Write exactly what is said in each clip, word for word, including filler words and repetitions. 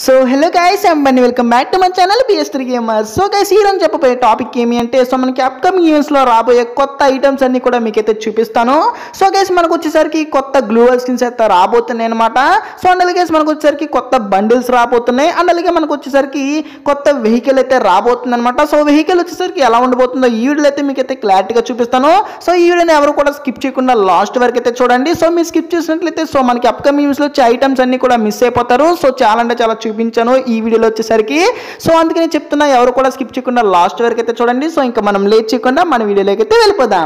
So hello guys I'm Bunny welcome back to my channel P S three gamers. So guys ఈ రోజు చెప్పబోయే topic ఏమి అంటే so మనకి అప్కమింగ్ ఈవెంట్స్లో రాబోయే కొత్త ఐటమ్స్ అన్ని కూడా మీకైతే చూపిస్తాను. సో గైస్ మనకు వచ్చేసరికి కొత్త గ్లూవల్ స్కిన్స్ అయితే రాబోతున్నాయి అనమాట. సో అండ్ అలాగే మనకు వచ్చేసరికి కొత్త బండిల్స్ రాబోతున్నాయి. అండ్ అలాగే మనకు వచ్చేసరికి కొత్త వెహికల్ అయితే రాబోతుంది అనమాట. సో వెహికల్ వచ్చేసరికి ఎలా ఉండబోతుందో ఈ వీడియోలో అయితే మీకైతే క్లారిటీగా చూపిస్తాను. సో ఈ వీడియోని ఎవరు కూడా స్కిప్ చేయకుండా లాస్ట్ వరకు అయితే చూడండి. సో మీరు స్కిప్ చేసినట్లయితే సో మనకి అప్కమింగ్ ఈవెంట్స్లో వచ్చే ఐటమ్స్ అన్ని కూడా మిస్ అయిపోతారు. సో చాలా అంటే చాలా చూపించాను ఈ వీడియోలో వచ్చేసరికి. సో అందుకని చెప్తున్నా ఎవరు కూడా స్కిప్ చేయకుండా లాస్ట్ వరకు అయితే చూడండి. సో ఇంకా మనం లేట్ చేయకుండా మన వీడియోలోకి అయితే వెళ్ళిపోదాం.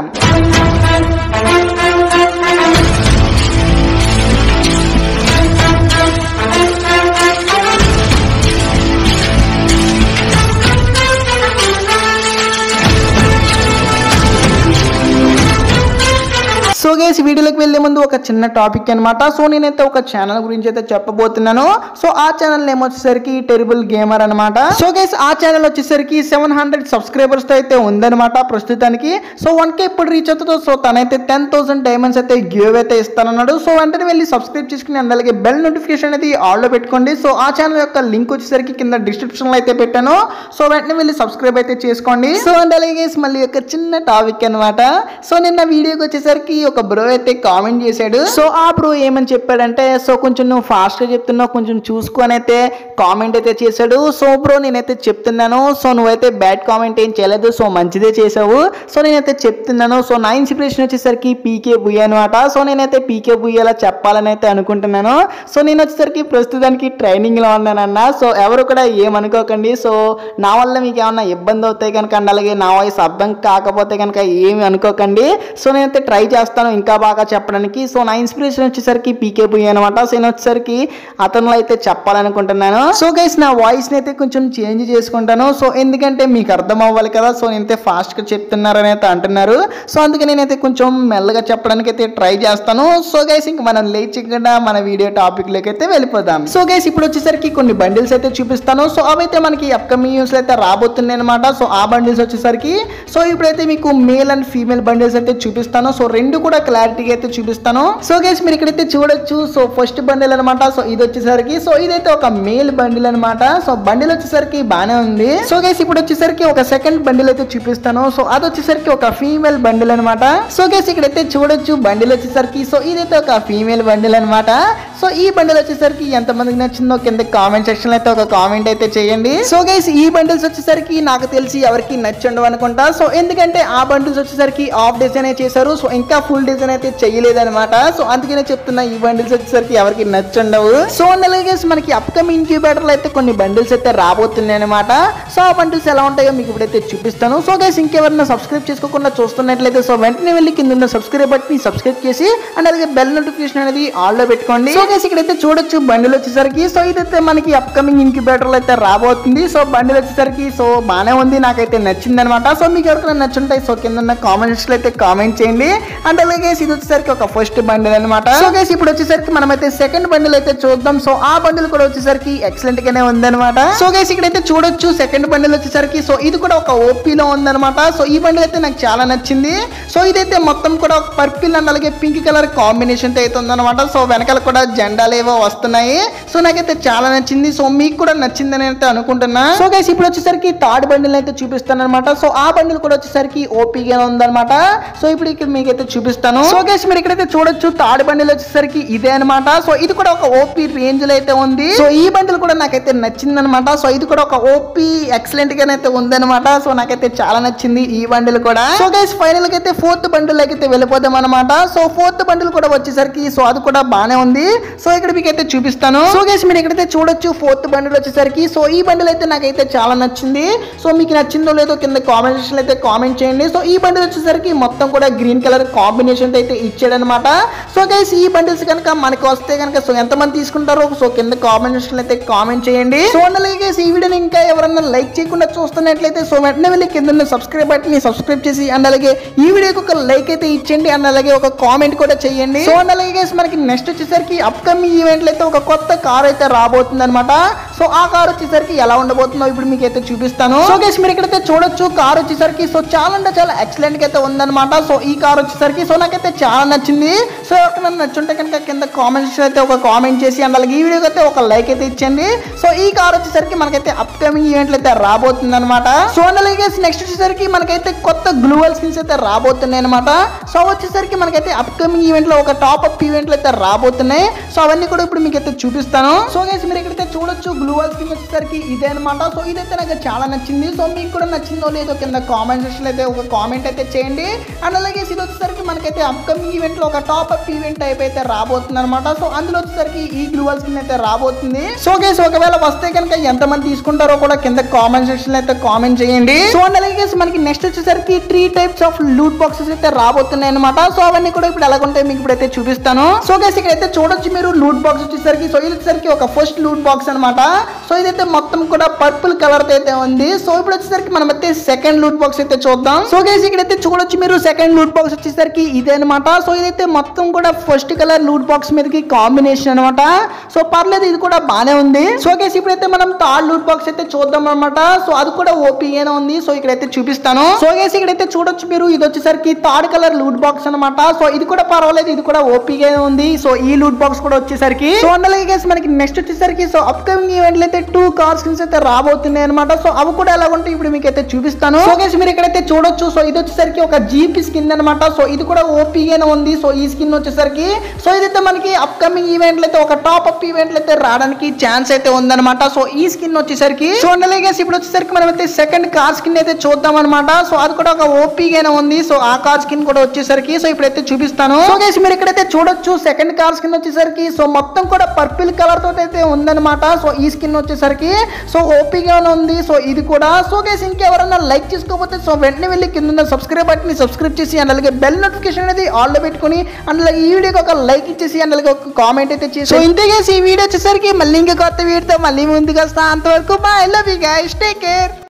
సో గైస్ వీడియోలోకి వెళ్ళే ముందు ఒక చిన్న టాపిక్ అనమాట. సో నేనైతే ఒక ఛానల్ గురించి అయితే చెప్పబోతున్నాను. సో ఆ ఛానల్ నేమ్ వచ్చేసరికి టెరిబుల్ గేమర్ అనమాట. సో గైస్ ఆ ఛానల్ వచ్చేసరికి సెవెన్ హండ్రెడ్ సబ్స్క్రైబర్స్ తో అయితే ఉందనమాట ప్రస్తుతానికి. సో వన్ కే ఇప్పుడు రీచ్ అవుతుందో సో తనైతే టెన్ థౌసండ్ డైమండ్స్ అయితే గివ్ అయితే ఇస్తానన్నాడు. సో వెంటనే వెళ్ళి సబ్స్క్రైబ్ చేసుకుని అలాగే బెల్ నోటిఫికేషన్ అనేది ఆల్ లో పెట్టుకోండి. సో ఆ ఛానల్ యొక్క లింక్ వచ్చేసరికి కింద డిస్క్రిప్షన్ లో అయితే పెట్టాను. సో వెంటనే వెళ్ళి సబ్స్క్రైబ్ అయితే చేసుకోండి. సో అండ్ అలాగే మళ్ళీ ఒక చిన్న టాపిక్ అనమాట. సో నిన్న వీడియోకి వచ్చేసరికి ఒక బ్రో అయితే కామెంట్ చేశాడు. సో ఆ బ్రో ఏమని చెప్పాడంటే సో కొంచెం నువ్వు ఫాస్ట్ గా చెప్తున్నావు కొంచెం చూసుకొని అయితే కామెంట్ అయితే చేశాడు. సో బ్రో నేనైతే చెప్తున్నాను. సో నువ్వైతే బ్యాడ్ కామెంట్ ఏం చేయలేదు. సో మంచిదే చేసావు. సో నేనైతే చెప్తున్నాను. సో నా ఇన్స్పిరేషన్ వచ్చేసరికి పీకే బుయ్య అనమాట. సో నేనైతే పీకే బుయ్యలా చెప్పాలని అయితే అనుకుంటున్నాను. సో నేను వచ్చేసరికి ప్రస్తుతానికి ట్రైనింగ్ లో ఉన్నానన్న. సో ఎవరు కూడా ఏమనుకోకండి. సో నా వల్ల మీకు ఏమన్నా ఇబ్బంది అవుతాయి కనుక అండ్ అలాగే నా వాయిస్ అర్థం కాకపోతే కనుక ఏమి అనుకోకండి. సో నేనైతే ట్రై చేస్తాను ఇంకా బాగా చెప్పడానికి. సో నా ఇన్స్పిరేషన్ వచ్చేసరికి పీకే బుయ్య అనమాట. సో నేను వచ్చేసరికి అతను అయితే చెప్పాలనుకుంటున్నాను. సో గైస్ నా వాయిస్ అయితే కొంచెం చేంజ్ చేసుకుంటాను. సో ఎందుకంటే మీకు అర్థం అవ్వాలి కదా. సో నేనైతే ఫాస్ట్ గా చెప్తున్నారని అయితే అంటున్నారు. సో అందుకే నేనైతే కొంచెం మెల్లగా చెప్పడానికి అయితే ట్రై చేస్తాను. సో గైస్ ఇంక మనం లేచకుండా మన వీడియో టాపిక్ లోకి అయితే వెళ్ళిపోదాం. సో గైస్ ఇప్పుడు వచ్చేసరికి కొన్ని బండిల్స్ అయితే చూపిస్తాను. సో అవైతే మనకి అప్కమింగ్ న్యూస్ అయితే రాబోతున్నాయి అనమాట. సో ఆ బండిల్స్ వచ్చేసరికి సో ఇప్పుడైతే మీకు మేల్ అండ్ ఫీమేల్ బండిల్స్ అయితే చూపిస్తాను. సో రెండు కూడా క్లారిటీగా అయితే చూపిస్తాను. సో గైస్ మీరు ఇక్కడైతే చూడొచ్చు. సో ఫస్ట్ బండిల్ అనమాట. సో ఇది వచ్చేసరికి సో ఇదైతే ఒక మేల్ బండిల్ అనమాట. సో బండిల్ వచ్చేసరికి బాగానే ఉంది. సో గైస్ ఇప్పుడు వచ్చేసరికి ఒక సెకండ్ బండిల్ అయితే చూపిస్తాను. సో అది వచ్చేసరికి ఒక ఫీమేల్ బండిల్ అనమాట. సో గైస్ ఇక్కడైతే చూడొచ్చు బండిల్ వచ్చేసరికి సో ఇదైతే ఒక ఫీమేల్ బండిల్ అనమాట. సో ఈ బండిల్ వచ్చేసరికి ఎంత మందికి నచ్చిందో కింద కామెంట్ సెక్షన్ లో అయితే ఒక కామెంట్ అయితే చేయండి. సో గైస్ ఈ బండిల్స్ వచ్చేసరికి నాకు తెలిసి ఎవరికి నచ్చుండవు అనుకుంటా. సో ఎందుకంటే ఆ బండిల్స్ వచ్చేసరికి ఆఫ్ డిజైన్ చేశారు. సో ఇంకా ఫుల్ డిజైన్ అయితే చేయలేదు అనమాట. సో అందుకనే చెప్తున్నా ఈ బండిల్స్ వచ్చేసరికి ఎవరికి నచ్చుండవు. సో అలాగే మనకి అప్కమింగ్ ఇంక్యుబేటర్లు అయితే కొన్ని బండిల్స్ అయితే రాబోతున్నాయి అనమాట. సో ఆ బండిల్స్ ఎలా ఉంటాయో మీకు ఇప్పుడైతే చూపిస్తాను. సో గైస్ ఇంకెవరైనా సబ్స్క్రైబ్ చేసుకోకుండా చూస్తున్నట్లయితే సో వెంటనే వెళ్ళి కింద ఉన్న సబ్స్క్రైబ్ బటన్ సబ్స్క్రైబ్ చేసి అండ్ అలాగే బెల్ నోటిఫికేషన్ అనేది ఆల్ లో పెట్టుకోండి. సో గైస్ ఇక్కడైతే చూడొచ్చు బండిల్ వచ్చేసరికి సో ఇదైతే మనకి అప్కమింగ్ ఇంక్యుబేటర్లు అయితే రాబోతుంది. సో బండిల్ వచ్చేసరికి సో బాగానే ఉంది. నాకైతే నచ్చింది అనమాట. సో మీకు ఎవరికైనా నచ్చుంటాయి సో కింద ఉన్న కామెంట్స్ లో అయితే కామెంట్ చేయండి. అండ్ అలాగే ఇది వచ్చేసరికి ఒక ఫస్ట్ బండిల్ అనమాట. సో గైస్ ఇప్పుడు వచ్చేసరికి మనమైతే సెకండ్ బండిల్ అయితే చూద్దాం. సో ఆ బండిల్ కూడా వచ్చేసరికి ఎక్సలెంట్ గానే ఉందన్నమాట. సో గైస్ ఇక్కడైతే చూడొచ్చు సెకండ్ బండిల్ వచ్చేసరికి సో ఇది కూడా ఒక ఓపీలో ఉందన్నమాట. సో ఈ బండిల్ అయితే నాకు చాలా నచ్చింది. సో ఇదైతే మొత్తం కూడా ఒక పర్పుల్ అండ్ అలాగే పింక్ కలర్ కాంబినేషన్ అయితే ఉందన్నమాట. సో వెనకాల కూడా జెండాలు ఏవో వస్తున్నాయి. సో నాకైతే చాలా నచ్చింది. సో మీకు కూడా నచ్చిందని అయితే అనుకుంటున్నా. సో గైస్ ఇప్పుడు వచ్చేసరికి థర్డ్ బండిల్ అయితే చూపిస్తాను అనమాట. సో ఆ బండిల్ కూడా వచ్చేసరికి ఓపీగా ఉందన్నమాట. సో ఇప్పుడు ఇక్కడ మీకైతే చూపిస్తాను. సో గైస్ మీరు ఇక్కడైతే చూడొచ్చు థర్డ్ బండిల్ వచ్చేసరికి ఇదే అనమాట. సో ఇది కూడా ఒక ఓపీ రేంజ్ లో అయితే ఉంది. సో ఈ బండిల్ కూడా నాకైతే నచ్చింది అనమాట. సో ఇది కూడా ఒక ఓపీ ఎక్సలెంట్ గానైతే ఉంది అనమాట. సో నాకైతే చాలా నచ్చింది ఈ బండిల్ కూడా. సో గైస్ ఫైనల్ గా అయితే ఫోర్త్ బండిల్ అయితే వెళ్ళిపోదాం అనమాట. సో ఫోర్త్ బండిల్ కూడా వచ్చేసరికి సో అది కూడా బాగానే ఉంది. సో ఇక్కడ మీకు అయితే చూపిస్తాను. సో గైస్ మీరు ఇక్కడైతే చూడొచ్చు ఫోర్త్ బండిల్ వచ్చేసరికి సో ఈ బండిల్ అయితే నాకైతే చాలా నచ్చింది. సో మీకు నచ్చిందో లేదో కింద కామెంట్ సెక్షన్ అయితే కామెంట్ చేయండి. సో ఈ బండిల్ వచ్చేసరికి మొత్తం కూడా గ్రీన్ కలర్ కాంబినేషన్ అయితే ఇచ్చాడు అనమాట. సో గైస్ ఈ బండిల్స్ కనుక మనకు వస్తే కనుక సో ఎంతమంది తీసుకుంటారో సో కింద కామెంట్ సెక్షన్ అయితే కామెంట్ చేయండి. సో అలాగే ఈ వీడియోని ఇంకా ఎవరన్నా లైక్ చేయకుండా చూస్తున్నట్లయితే సో వెంటనే వెళ్ళి కింద ఉన్న సబ్స్క్రైబ్ బటన్ ని సబ్స్క్రైబ్ చేసి అండ్ అలాగే ఈ వీడియోకి ఒక లైక్ అయితే ఇచ్చండి అండ్ అలాగే ఒక కామెంట్ కూడా చేయండి. సో అలాగే మనకి నెక్స్ట్ వచ్చేసరికి అప్కమింగ్ ఈవెంట్లో అయితే ఒక కొత్త కార్ అయితే రాబోతుంది అనమాట. సో ఆ కార్ వచ్చేసరికి ఎలా ఉండబోతుందో ఇప్పుడు మీకు అయితే చూపిస్తాను. సో గైస్ మీరు ఇక్కడైతే చూడొచ్చు కార్ వచ్చేసరికి సో చాలా అంటే చాలా ఎక్సలెంట్ గా అయితే ఉందన్నమాట. సో ఈ కార్ వచ్చేసరికి సో నాకైతే చాలా నచ్చింది. సో ఎవరికైనా నచ్చుంటే కనుక కింద కామెంట్స్ అయితే ఒక కామెంట్ చేసి అండ్ అలాగే ఈ వీడియోకి అయితే ఒక లైక్ అయితే ఇచ్చండి. సో ఈ కార్ వచ్చేసరికి మనకైతే అప్కమింగ్ ఈవెంట్లు అయితే రాబోతుంది అనమాట. సో అండ్ అలాగే నెక్స్ట్ వచ్చేసరికి మనకైతే కొత్త గ్లూవల్ స్కిన్స్ అయితే రాబోతున్నాయి అనమాట. సో వచ్చేసరికి మనకైతే అప్కమింగ్ ఈవెంట్ లో ఒక టాప్ అప్ ఈవెంట్లు అయితే రాబోతున్నాయి. సో అవన్నీ కూడా ఇప్పుడు మీకు అయితే చూపిస్తాను. సో గైస్ మీరు ఇక్కడైతే చూడొచ్చు గ్లూవల్ స్కిన్ వచ్చేసరికి ఇదే అనమాట. సో ఇదైతే నాకు చాలా నచ్చింది. సో మీకు కూడా నచ్చిందో లేదో కింద కామెంట్ సెక్షన్ అయితే ఒక కామెంట్ అయితే చేయండి. అండ్ అలాగే ఇది వచ్చేసరికి మనకైతే అప్కమింగ్ ఈవెంట్ లో ఒక టాప్ అప్ ఈవెంట్ టైప్ అయితే రాబోతుంది అనమాట. సో అందులో వచ్చేసరికి ఈ గ్లూవల్ స్కిన్ అయితే రాబోతుంది. సో గైస్ ఒకవేళ వస్తే కనుక ఎంతమంది తీసుకుంటారో కూడా కింద కామెంట్ సెక్షన్ అయితే కామెంట్ చేయండి. సో అండ్ అలాగే మనకి నెక్స్ట్ వచ్చేసరికి three types of loot boxes అయితే రాబోతున్నాయి అనమాట. సో అవన్నీ కూడా ఇప్పుడు ఎలాగుంటాయి మీకు ఇప్పుడైతే చూపిస్తాను. సో గైస్ ఇక్కడైతే చూడొచ్చు మీరు లూట్ బాక్స్ వచ్చేసరికి సో ఇది వచ్చేసరికి ఒక ఫస్ట్ లూట్ బాక్స్ అనమాట. సో ఇదైతే మొత్తం కూడా పర్పుల్ కలర్ అయితే ఉంది. సో ఇప్పుడు వచ్చేసరికి మనం అయితే సెకండ్ లూట్ బాక్స్ అయితే చూద్దాం. సో గైస్ ఇక్కడైతే చూడొచ్చు మీరు సెకండ్ లూట్ బాక్స్ వచ్చేసరికి ఇదే అనమాట. సో ఇదైతే మొత్తం కూడా ఫస్ట్ కలర్ లూట్ బాక్స్ మీదకి కాంబినేషన్ అనమాట. సో పర్లేదు ఇది కూడా బానే ఉంది. సో గైస్ ఇప్పుడైతే మనం థర్డ్ లూట్ బాక్స్ అయితే చూద్దాం అనమాట. సో అది కూడా ఓపీగానే ఉంది. సో ఇక్కడైతే చూపిస్తాను. సో గైస్ ఇక్కడైతే చూడొచ్చు మీరు ఇది వచ్చేసరికి థర్డ్ కలర్ లూట్ బాక్స్ అనమాట. సో ఇది కూడా పర్వాలేదు, ఇది కూడా ఓపీగానే ఉంది. సో ఈ లూట్ బాక్స్ కూడా వచ్చేసరికి సో అలాగే గైస్ మనకి నెక్స్ట్ వచ్చేసరికి సో అప్కమింగ్ ఈవెంట్లు అయితే టూ కార్ స్కిన్స్ అయితే రాబోతున్నాయి అనమాట. సో అవి కూడా ఎలా ఉంటాయి ఇప్పుడు మీకు అయితే చూపిస్తాను. సో గైస్ మీరు ఇక్కడైతే చూడొచ్చు సో ఇది వచ్చేసరికి ఒక జీపీ స్కిన్ అనమాట. సో ఇది కూడా ఓపీగానే ఉంది. సో ఈ స్కిన్ వచ్చేసరికి సో ఇదైతే మనకి అప్కమింగ్ ఈవెంట్లు అయితే ఒక టాప్ అప్ ఈవెంట్లు అయితే రావడానికి ఛాన్స్ అయితే ఉందన్నమాట. సో ఈ స్కిన్ వచ్చేసరికి సో అలాగే గైస్ ఇప్పుడు వచ్చేసరికి మనం అయితే సెకండ్ కార్ స్కిన్ అయితే చూద్దాం అనమాట. సో అది కూడా ఒక ఓపీగానే ఉంది. సో ఆ కార్ స్కిన్ కూడా వచ్చేసరికి సో ఇప్పుడైతే చూపిస్తాను. సో గైస్ మీరు ఇక్కడైతే చూడొచ్చు సెకండ్ కార్ స్కిన్ వచ్చేసరికి సో మొత్తం కూడా పర్పుల్ కలర్ తోటి అయితే ఉందన్నమాట. సో ఈ స్కిన్ వచ్చేసరికి సో ఓపీగానే ఉంది. సో ఇది కూడా సో గైస్ ఇంకెవరైనా లైక్ చేసుకోకపోతే సో వెంటనే వెళ్ళి కింద సబ్స్క్రైబ్ బటన్ ని సబ్స్క్రైబ్ చేసి అండ్ అలాగే బెల్ నోటిఫికేషన్ అనేది ఆల్ లో పెట్టుకుని అండ్ అలాగే ఈ వీడియోకి ఒక లైక్ ఇచ్చేసి అండ్ అలాగే ఒక కామెంట్ అయితే చేసి సో ఇంతే గైస్ ఈ వీడియో వచ్చేసరికి మళ్ళీ ఇంకా కొత్త వీడియోతో మళ్ళీ ముందుకు వస్తా. అంతవరకు bye, love you guys, take care.